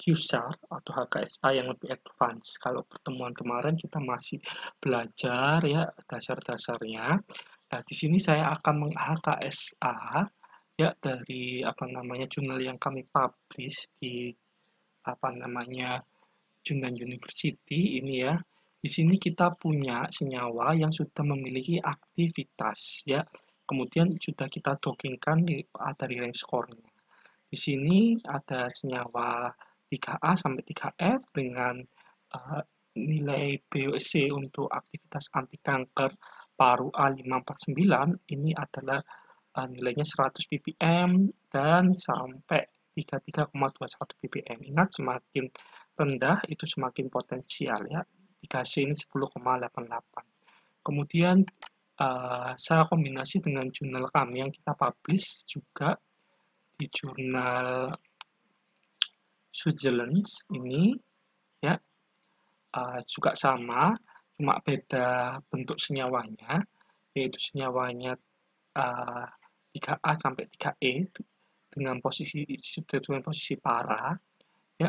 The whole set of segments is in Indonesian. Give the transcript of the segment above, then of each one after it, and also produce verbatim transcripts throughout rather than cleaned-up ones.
Q S A R atau H K S A yang lebih advance. Kalau pertemuan kemarin kita masih belajar ya dasar-dasarnya. Nah, di sini saya akan meng-H K S A ya dari apa namanya jurnal yang kami publish di apa namanya Jundan University ini ya. Di sini kita punya senyawa yang sudah memiliki aktivitas ya. Kemudian sudah kita dockingkan di dari range score-nya. Di sini ada senyawa tiga A sampai tiga F dengan uh, nilai B U C untuk aktivitas anti kanker paru A lima empat sembilan ini adalah uh, nilainya seratus ppm dan sampai tiga puluh tiga koma dua satu ppm. Ingat semakin rendah itu semakin potensial ya. tiga C ini sepuluh koma delapan delapan. Kemudian uh, saya kombinasi dengan jurnal kami yang kita publish juga di jurnal Switzerland ini ya uh, juga sama, cuma beda bentuk senyawanya, yaitu senyawanya uh, tiga A sampai tiga E dengan posisi dengan posisi para ya.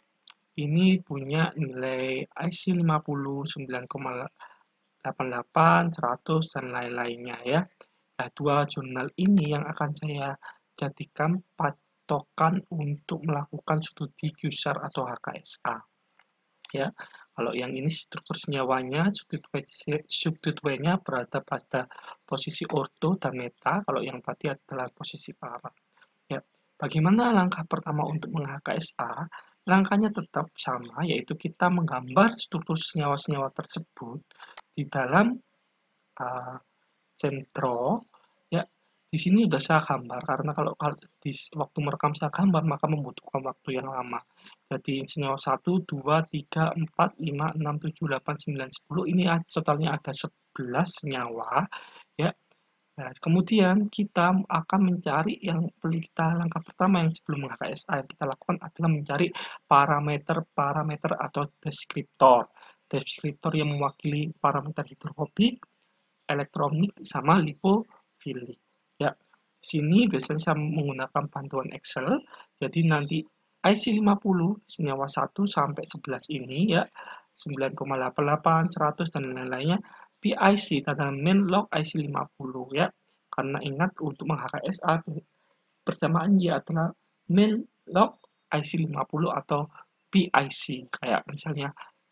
Ini punya nilai I C lima puluh, sembilan koma delapan delapan, seratus dan lain-lainnya ya. Nah, dua jurnal ini yang akan saya jadikan patokan untuk melakukan studi Q S A R atau H K S A. Ya, kalau yang ini struktur senyawanya, substituennya berada pada posisi orto dan meta. Kalau yang tadi adalah posisi para. Ya, bagaimana langkah pertama untuk meng-H K S A? Langkahnya tetap sama, yaitu kita menggambar struktur senyawa-senyawa tersebut di dalam uh, sentro. Ya, di sini sudah saya gambar karena kalau di waktu merekam saya gambar maka membutuhkan waktu yang lama. Jadi senyawa satu, dua, tiga, empat, lima, enam, tujuh, delapan, sembilan, sepuluh ini totalnya ada sebelas senyawa ya. Nah, kemudian kita akan mencari yang perlu kita langkah pertama yang sebelum H K S A yang kita lakukan adalah mencari parameter-parameter atau deskriptor. Deskriptor yang mewakili parameter hidrofobik, elektronik sama lipofilik. Ya, di sini biasanya saya menggunakan bantuan Excel. Jadi nanti I C lima puluh senyawa satu sampai sebelas ini ya sembilan koma delapan delapan, seratus dan lain-lainnya P I C tanda main log I C lima puluh ya. Karena ingat untuk meng-H K S A bersamaan ya adalah main log I C lima puluh atau P I C kayak misalnya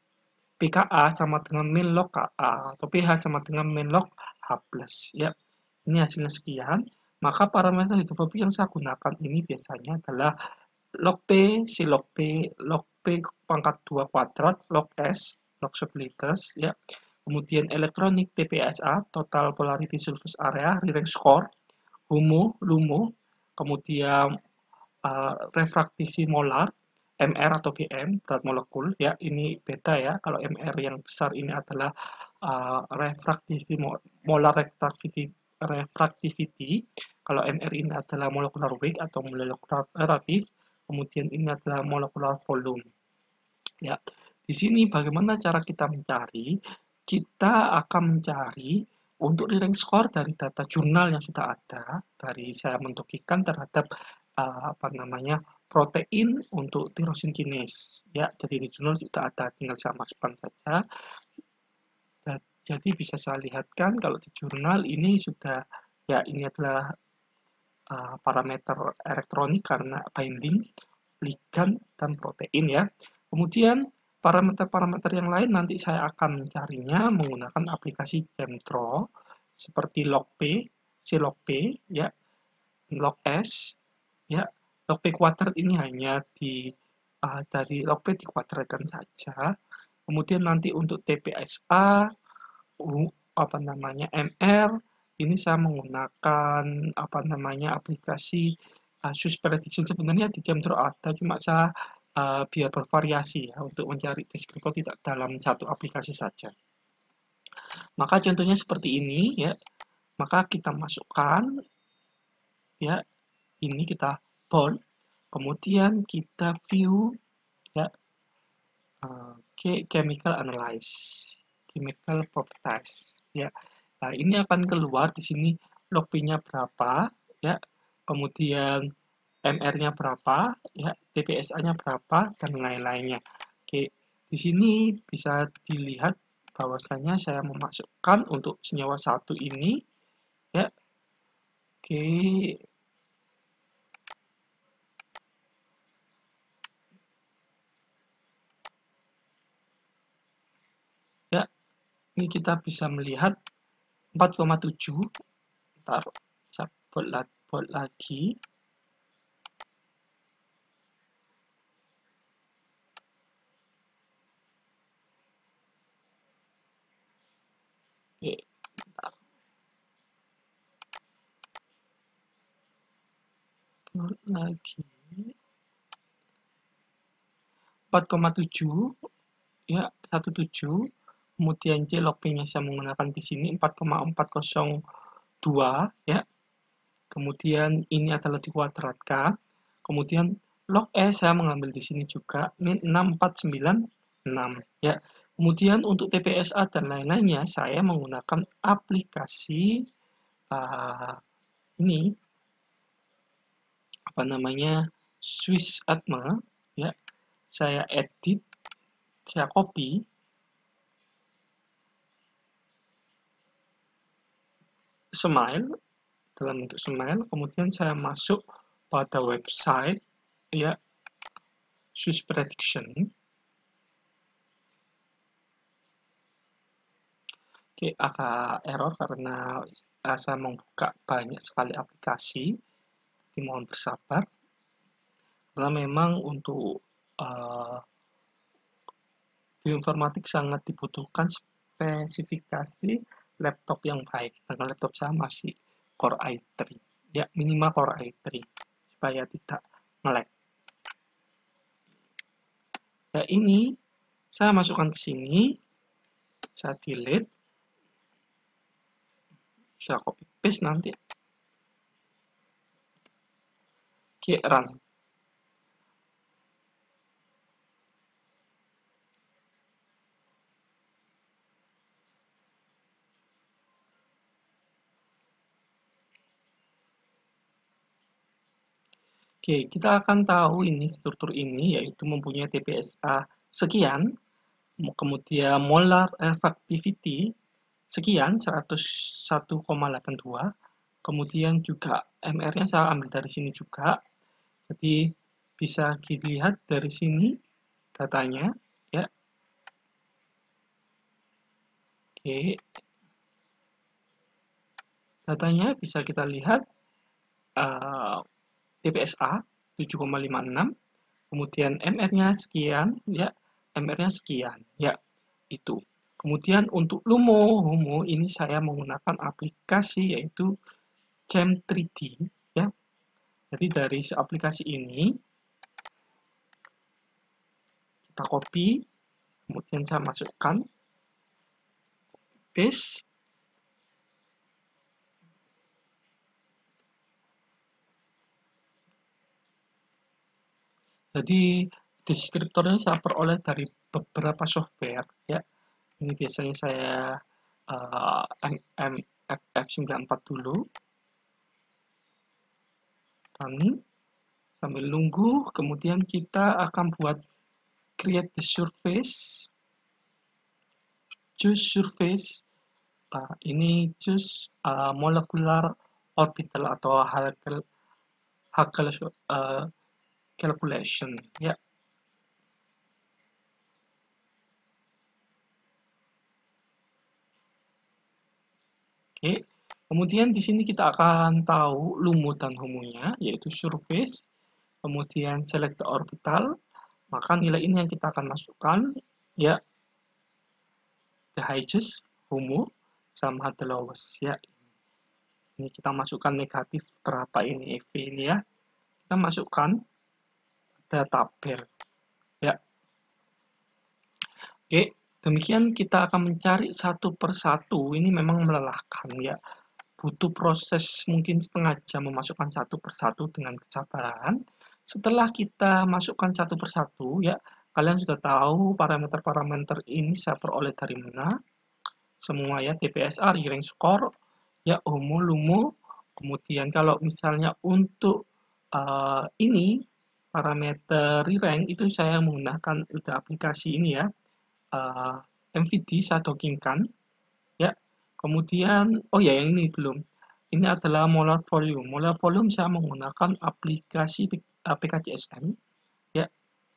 P K A sama dengan min log K A atau pH sama dengan min log H plus ya. Ini hasilnya sekian. Maka parameter hidrofobik yang saya gunakan ini biasanya adalah log P, C log P, log P pangkat dua kuadrat, log S, log sublintas ya. Kemudian elektronik T P S A, total polarity surface area, range score, HUMO, LUMO, kemudian uh, refraktisi molar, M R atau G M, berat molekul, ya ini beda ya. Kalau M R yang besar ini adalah uh, refraktisi molar refractivity, refractivity. Kalau M R ini adalah molecular weight atau molecular relatif. Kemudian ini adalah molecular volume. Ya, di sini bagaimana cara kita mencari? Kita akan mencari untuk rank score dari data jurnal yang sudah ada, dari saya mendokikan terhadap uh, apa namanya protein untuk tirosin kinase. Ya, jadi di jurnal sudah ada, tinggal saya masukkan saja. Dan, jadi bisa saya lihatkan kalau di jurnal ini sudah ya ini adalah uh, parameter elektronik karena binding, ligand dan protein ya. Kemudian parameter-parameter yang lain nanti saya akan mencarinya menggunakan aplikasi Gemtro seperti logP, clogP, ya, logS, ya. LogP kuadrat ini hanya di uh, dari logP dikuadratkan saja. Kemudian nanti untuk T P S A, uh, apa namanya M R, ini saya menggunakan apa namanya aplikasi uh, Swiss Prediction. Sebenarnya di Gemtro ada, cuma saya uh, biar bervariasi ya untuk mencari deskriptor tidak dalam satu aplikasi saja. Maka contohnya seperti ini ya. Maka kita masukkan ya, ini kita bold, kemudian kita view ya, uh, chemical analysis, chemical properties ya. Nah, ini akan keluar di sini log P-nya berapa ya. Kemudian M R-nya berapa, ya, T P S A-nya berapa, dan lain-lainnya. Oke, di sini bisa dilihat bahwasanya saya memasukkan untuk senyawa satu ini, ya. Oke. Ya, ini kita bisa melihat empat koma tujuh. Ntar saya buat lagi. Oke, bentar. Buat lagi. empat koma tujuh, ya, tujuh belas. Kemudian J log P-nya saya menggunakan di sini empat koma empat nol dua, ya. Kemudian ini adalah dikuadratkan. Kemudian log E saya mengambil di sini juga, ini enam empat sembilan enam, ya. Kemudian untuk T P S A dan lain-lainnya saya menggunakan aplikasi uh, ini apa namanya SwissAtme, ya. Saya edit, saya copy, Smile dalam bentuk Smile, kemudian saya masuk pada website, ya, Swiss Prediction. Oke, agak error karena saya membuka banyak sekali aplikasi. Jadi mohon bersabar. Karena memang untuk uh, bioinformatik sangat dibutuhkan spesifikasi laptop yang baik. Sedangkan laptop saya masih Core i tiga. Ya, minimal Core i tiga supaya tidak nge-lag. Ya, ini saya masukkan ke sini. Saya delete. Saya copy paste nanti. Oke, run. Oke, kita akan tahu ini struktur ini yaitu mempunyai T P S A sekian, kemudian molar effectivity sekian, seratus satu koma delapan dua, kemudian juga M R-nya saya ambil dari sini juga, jadi bisa dilihat dari sini datanya, ya. Oke, datanya bisa kita lihat uh, T P S A tujuh koma lima enam, kemudian M R-nya sekian, ya, M R-nya sekian, ya, itu. Kemudian untuk Lumo, Lumo ini saya menggunakan aplikasi yaitu Gem tiga D, ya. Jadi dari aplikasi ini kita copy, kemudian saya masukkan, paste. Jadi deskriptornya saya peroleh dari beberapa software, ya. Ini biasanya saya uh, M M F F sembilan puluh empat dulu. Kami sambil nunggu, kemudian kita akan buat create the surface. Choose surface. Uh, ini choose uh, molecular orbital atau Hubble uh, calculation, ya. Oke, kemudian di sini kita akan tahu Lumo dan Homo-nya, yaitu surface, kemudian select the orbital, maka nilai ini yang kita akan masukkan, ya, the highest, Homo, sama the lowest, ya. Ini kita masukkan negatif berapa ini E V ini, ya. Kita masukkan ada tabel, ya. Oke, demikian kita akan mencari satu persatu. Ini memang melelahkan, ya. Butuh proses mungkin setengah jam memasukkan satu persatu dengan kesabaran. Setelah kita masukkan satu persatu, ya, kalian sudah tahu parameter-parameter ini saya peroleh dari mana. Semua, ya, T P S A, range score, ya, Homo, Lumo. Kemudian kalau misalnya untuk uh, ini parameter re-rank itu saya menggunakan udah aplikasi ini ya, uh, M V D saya dockingkan ya. Kemudian oh ya yang ini belum. Ini adalah molar volume. Molar volume saya menggunakan aplikasi P K J S M ya.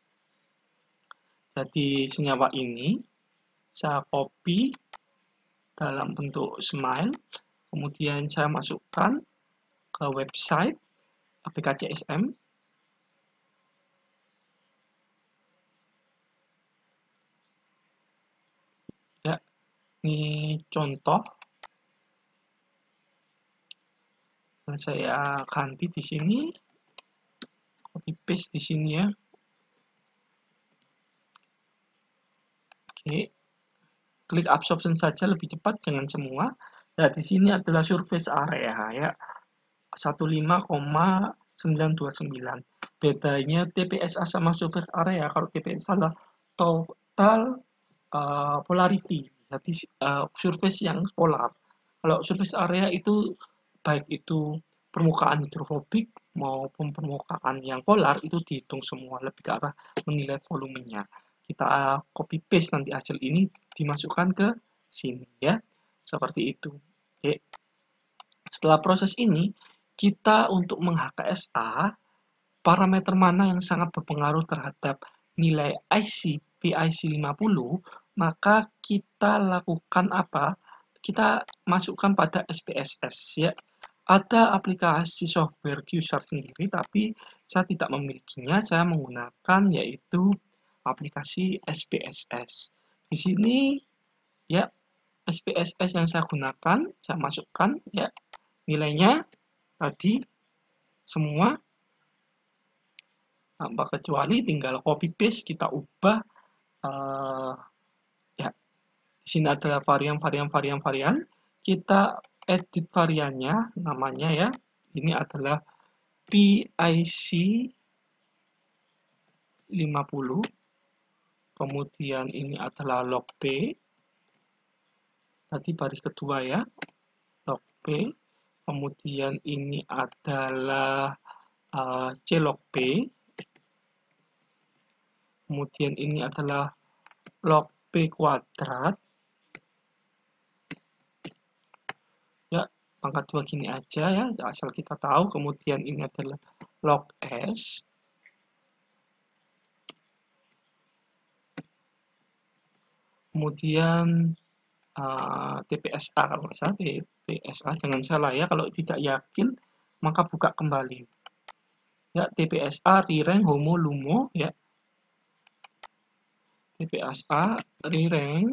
Jadi senyawa ini saya copy dalam bentuk smile, kemudian saya masukkan ke website A P K C S M. Ya, ini contoh. Saya ganti di sini, copy paste di sini ya. Oke, klik absorption saja lebih cepat, jangan semua. Nah, di sini adalah surface area ya, seratus lima koma sembilan dua sembilan. Bedanya T P S A sama surface area, kalau T P S A adalah total uh, polarity, jadi uh, surface yang polar. Kalau surface area itu baik itu permukaan hidrofobik maupun permukaan yang polar itu dihitung semua, lebih ke arah menilai volumenya. Kita copy paste nanti hasil ini dimasukkan ke sini ya, seperti itu. Oke. Setelah proses ini, kita untuk meng-H K S A parameter mana yang sangat berpengaruh terhadap nilai I C P I C lima puluh, maka kita lakukan apa? Kita masukkan pada S P S S ya. Ada aplikasi software Q-Sharp sendiri, tapi saya tidak memilikinya. Saya menggunakan yaitu aplikasi S P S S. Di sini ya S P S S yang saya gunakan, saya masukkan ya nilainya tadi semua tanpa kecuali, tinggal copy paste kita ubah. Uh, ya di sini adalah varian-varian varian-varian, kita edit variannya, namanya ya ini adalah P I C lima puluh, kemudian ini adalah log P, tadi baris kedua ya, log P, kemudian ini adalah uh, C log P, kemudian ini adalah log P kuadrat ya, pangkat dua gini aja ya, asal kita tahu. Kemudian ini adalah log S, kemudian uh, T P S A, kalau nggak salah T P S A, jangan salah ya, kalau tidak yakin maka buka kembali ya. T P S A re-rank homo lumo ya, T P S A re-rank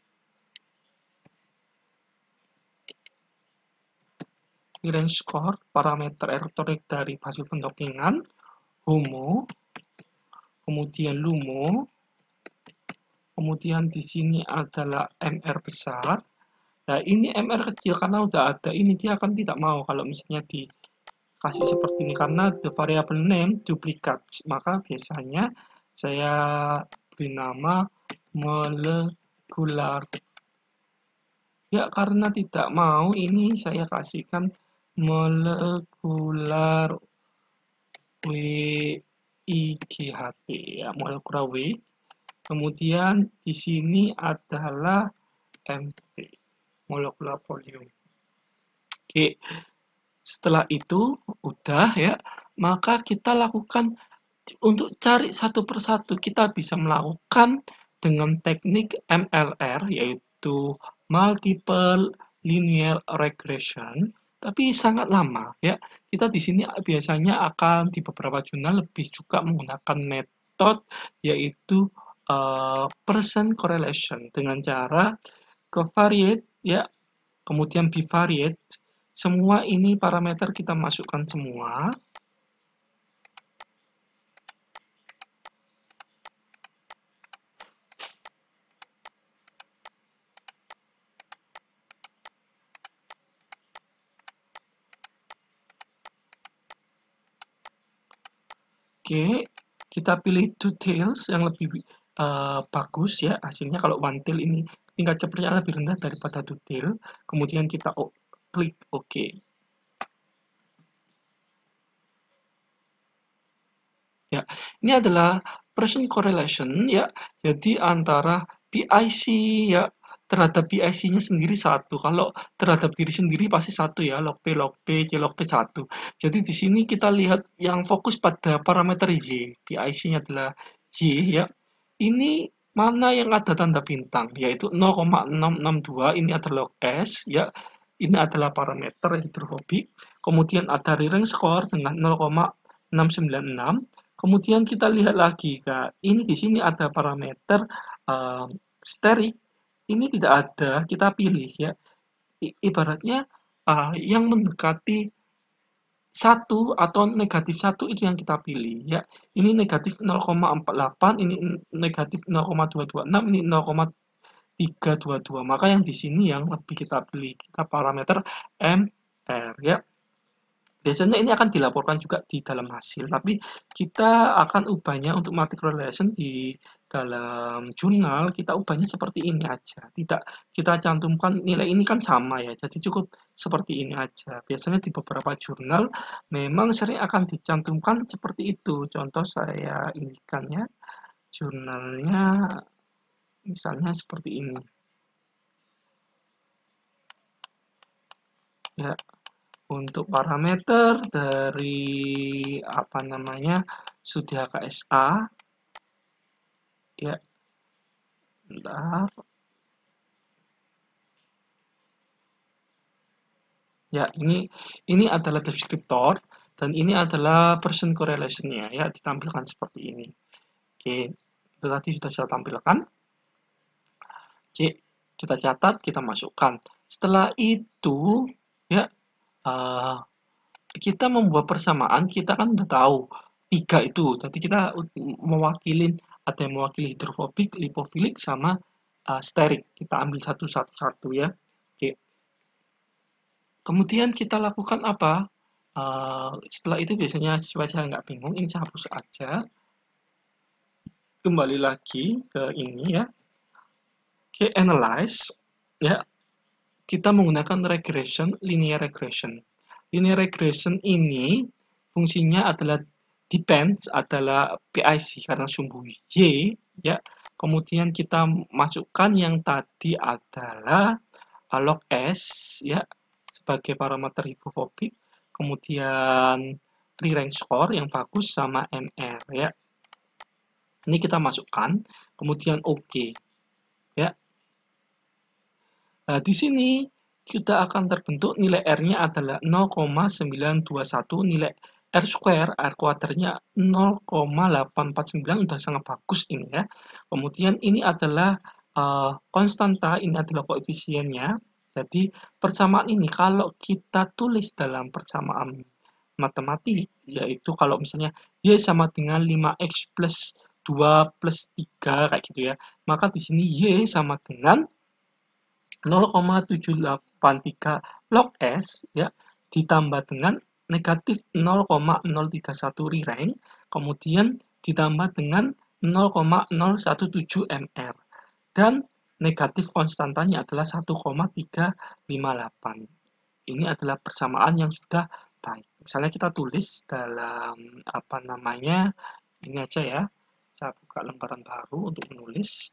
re-rank score parameter elektronik dari hasil pendockingan homo, kemudian lumo, kemudian di sini adalah M R besar. Nah, ini M R kecil karena udah ada ini, dia akan tidak mau kalau misalnya dikasih seperti ini karena the variable name duplicates. Maka biasanya saya beri nama molecular. Ya, karena tidak mau ini saya kasihkan molecular W I G H T ya, molecular W. Kemudian di sini adalah M V, molecular volume. Oke, setelah itu udah ya, maka kita lakukan untuk cari satu persatu. Kita bisa melakukan dengan teknik M L R, yaitu multiple linear regression, tapi sangat lama ya. Kita di sini biasanya akan di beberapa jurnal lebih juga menggunakan metode yaitu uh, percent correlation dengan cara covariate ya, kemudian bivariate. Semua ini parameter kita masukkan semua. Oke, kita pilih details yang lebih uh, bagus ya hasilnya. Kalau one tail ini tingkat cepatnya lebih rendah daripada detail. Kemudian kita oh, klik OK. Ya, ini adalah person correlation ya. Jadi antara P I C ya terhadap P I C-nya sendiri satu. Kalau terhadap diri sendiri pasti satu ya, log P, log P, C log P satu. Jadi di sini kita lihat yang fokus pada parameter Y. P I C-nya adalah Y ya. Ini mana yang ada tanda bintang, yaitu nol koma enam enam dua, ini adalah log S ya. Ini adalah parameter hidrofobik. Kemudian ada Rayleigh score dengan nol koma enam sembilan enam. Kemudian kita lihat lagi, Kak. Ini di sini ada parameter uh, sterik. Ini tidak ada, kita pilih ya. I ibaratnya uh, yang mendekati satu atau negatif satu itu yang kita pilih ya. Ini negatif nol koma empat delapan, ini negatif nol koma dua dua enam, ini nol koma tiga dua dua. Maka yang di sini yang lebih kita pilih, kita parameter M R ya. Biasanya ini akan dilaporkan juga di dalam hasil, tapi kita akan ubahnya untuk multi correlation di dalam jurnal, kita ubahnya seperti ini aja. Tidak kita cantumkan nilai ini kan sama ya, jadi cukup seperti ini aja. Biasanya di beberapa jurnal memang sering akan dicantumkan seperti itu. Contoh saya indikan ya, jurnalnya misalnya seperti ini. Ya, untuk parameter dari apa namanya studi H K S A ya, bentar ya, ini ini adalah deskriptor dan ini adalah person correlation-nya ya, ditampilkan seperti ini. Oke, itu tadi sudah saya tampilkan. Oke, kita catat, kita masukkan. Setelah itu ya, uh, kita membuat persamaan, kita kan udah tahu tiga itu. Tadi kita mewakilin, ada yang mewakili hidrofobik, lipofilik, sama uh, sterik. Kita ambil satu-satu ya. Oke. Kemudian kita lakukan apa? Uh, setelah itu biasanya supaya saya nggak bingung, ini saya hapus aja. Kembali lagi ke ini ya. Oke, analyze ya. Kita menggunakan regression, linear regression. Linear regression ini fungsinya adalah depends adalah P I C karena sumbu Y ya. Kemudian kita masukkan yang tadi adalah log S ya sebagai parameter hidrofobik. Kemudian Rayleigh score yang bagus sama M R ya. Ini kita masukkan, kemudian oke okay, ya. Nah, di sini kita akan terbentuk nilai R-nya adalah nol koma sembilan dua satu, nilai R square, R kuadratnya nol koma delapan empat sembilan, udah sangat bagus ini ya. Kemudian ini adalah uh, konstanta, ini adalah koefisiennya. Jadi persamaan ini kalau kita tulis dalam persamaan matematik, yaitu kalau misalnya Y sama dengan lima X plus dua plus tiga kayak gitu ya, maka di sini Y sama dengan nol koma tujuh delapan tiga log S ya ditambah dengan negatif nol koma nol tiga satu Rayleigh, kemudian ditambah dengan nol koma nol satu tujuh M R dan negatif konstantanya adalah satu koma tiga lima delapan. Ini adalah persamaan yang sudah baik. Misalnya kita tulis dalam apa namanya, ini aja ya. Saya buka lembaran baru untuk menulis.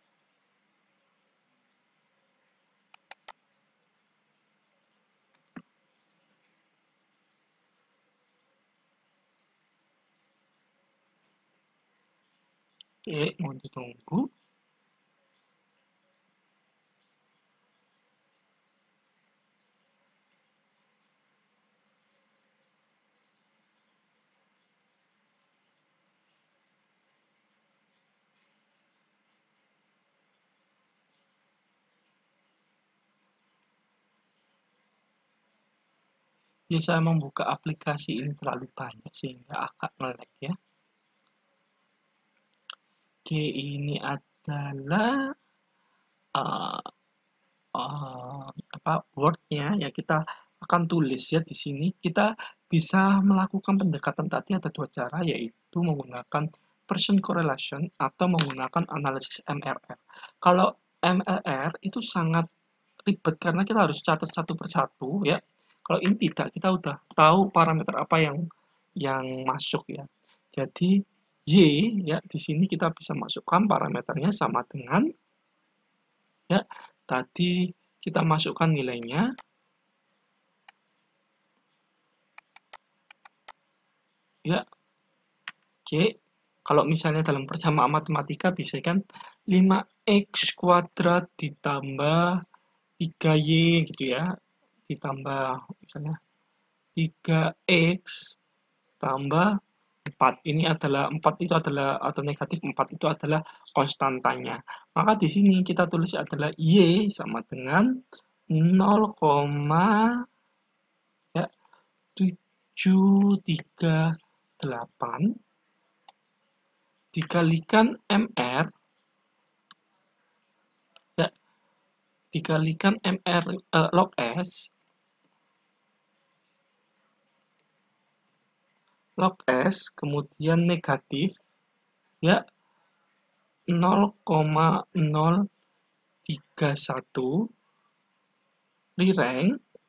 Oke, mohon ditunggu. Ya, saya membuka aplikasi ini terlalu banyak sehingga agak nge-lag ya. Oke, ini adalah uh, uh, apa word-nya ya, kita akan tulis ya di sini. Kita bisa melakukan pendekatan tadi ada dua cara, yaitu menggunakan person correlation atau menggunakan analisis M R R. Kalau M R R itu sangat ribet karena kita harus catat satu persatu ya. Kalau ini tidak, kita udah tahu parameter apa yang yang masuk ya. Jadi Y ya di sini kita bisa masukkan parameternya sama dengan ya tadi kita masukkan nilainya ya C. Kalau misalnya dalam persamaan matematika bisa kan lima x kuadrat ditambah tiga y gitu ya, ditambah misalnya tiga x tambah empat. Ini adalah empat itu adalah atau negatif empat itu adalah konstantanya. Maka di sini kita tulis adalah Y sama dengan nol, ya, tujuh tiga delapan dikalikan M R ya dikalikan M R eh, log S log S kemudian negatif ya nol koma nol tiga satu lireng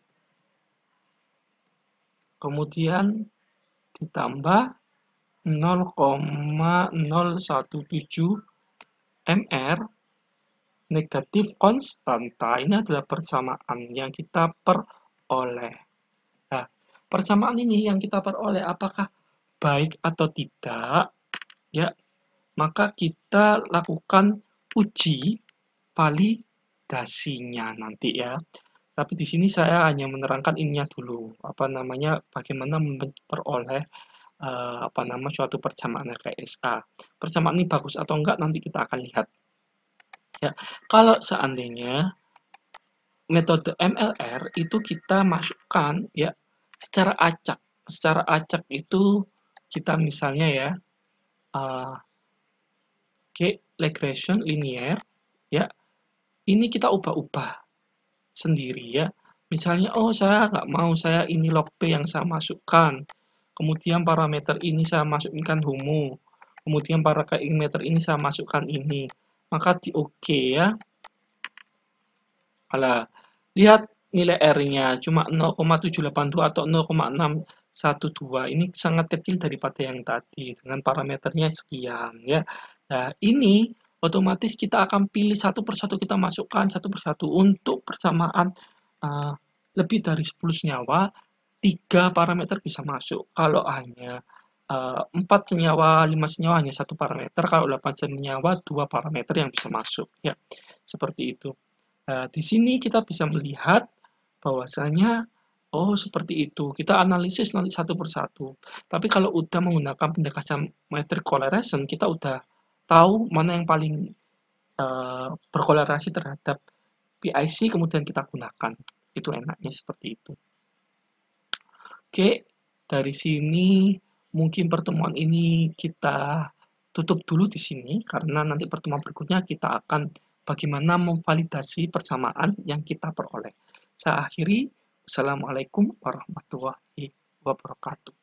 kemudian ditambah nol koma nol satu tujuh M R negatif konstanta. Ini adalah persamaan yang kita peroleh. Nah, persamaan ini yang kita peroleh apakah baik atau tidak? Ya, maka kita lakukan uji validasinya nanti ya. Tapi di sini saya hanya menerangkan ininya dulu, apa namanya, bagaimana memperoleh uh, apa nama suatu persamaan R K S A. Persamaan ini bagus atau enggak nanti kita akan lihat. Ya, kalau seandainya metode M L R itu kita masukkan ya secara acak. Secara acak itu kita misalnya ya uh, G regression linear ya ini kita ubah-ubah sendiri ya. Misalnya oh saya nggak mau saya ini log P yang saya masukkan. Kemudian parameter ini saya masukkan homo. Kemudian parameter ini saya masukkan ini. Maka di oke okay, ya. Alah, lihat nilai R-nya cuma nol koma tujuh delapan dua atau nol koma enam satu dua. Ini sangat kecil daripada yang tadi dengan parameternya sekian ya. Nah, ini otomatis kita akan pilih satu persatu kita masukkan satu persatu untuk persamaan uh, lebih dari sepuluh senyawa, tiga parameter bisa masuk. Kalau hanya uh, empat senyawa, lima senyawa hanya satu parameter, kalau delapan senyawa dua parameter yang bisa masuk ya. Seperti itu. Nah, di sini kita bisa melihat bahwasanya oh seperti itu. Kita analisis nanti satu persatu. Tapi kalau udah menggunakan pendekatan metric correlation, kita udah tahu mana yang paling uh, berkorelasi terhadap P I C kemudian kita gunakan. Itu enaknya seperti itu. Oke, dari sini mungkin pertemuan ini kita tutup dulu di sini karena nanti pertemuan berikutnya kita akan bagaimana memvalidasi persamaan yang kita peroleh. Saya akhiri. Assalamualaikum warahmatullahi wabarakatuh.